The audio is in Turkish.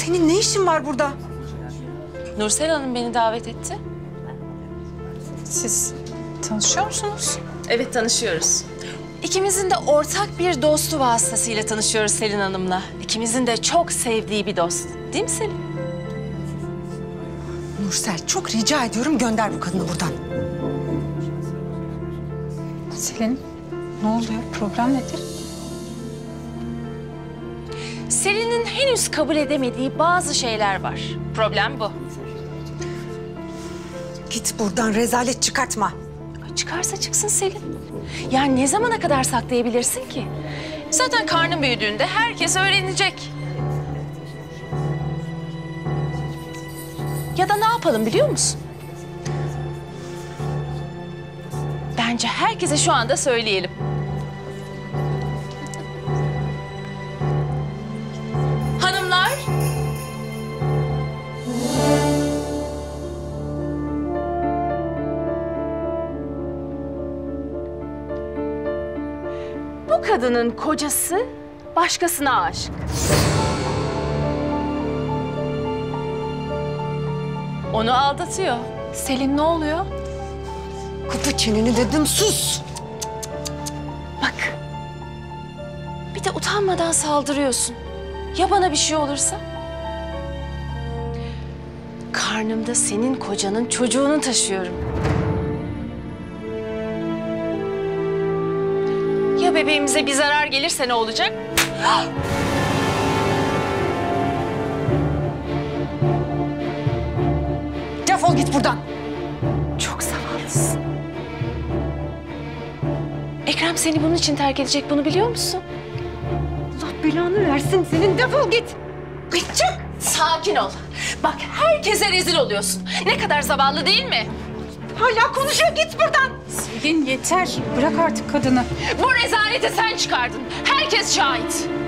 Senin ne işin var burada? Nursel Hanım beni davet etti. Siz tanışıyor musunuz? Evet, tanışıyoruz. İkimizin de ortak bir dostu vasıtasıyla tanışıyoruz Selin Hanım'la. İkimizin de çok sevdiği bir dost. Değil mi Selin? Nursel, çok rica ediyorum gönder bu kadını buradan. Selin, ne oluyor? Problem nedir? Selin'in henüz kabul edemediği bazı şeyler var. Problem bu. Git buradan, rezalet çıkartma. Ay, çıkarsa çıksın Selin. Yani ne zamana kadar saklayabilirsin ki? Zaten karnın büyüdüğünde herkes öğrenecek. Ya da ne yapalım biliyor musun? Bence herkese şu anda söyleyelim. Hanımlar. Bu kadının kocası başkasına aşık. Onu aldatıyor. Selin, ne oluyor? Kapa çeneni dedim, sus. Bak. Bir de utanmadan saldırıyorsun. Ya bana bir şey olursa? Karnımda senin kocanın çocuğunu taşıyorum. Ya bebeğimize bir zarar gelirse ne olacak? Defol git buradan. Çok zavallısın. Ekrem seni bunun için terk edecek, bunu biliyor musun? Allah belanı versin senin, defol git. Git, çık. Sakin ol. Bak herkese rezil oluyorsun. Ne kadar zavallı değil mi? Hala konuşuyor, git buradan. Selin yeter. Bırak artık kadını. Bu rezaleti sen çıkardın. Herkes şahit.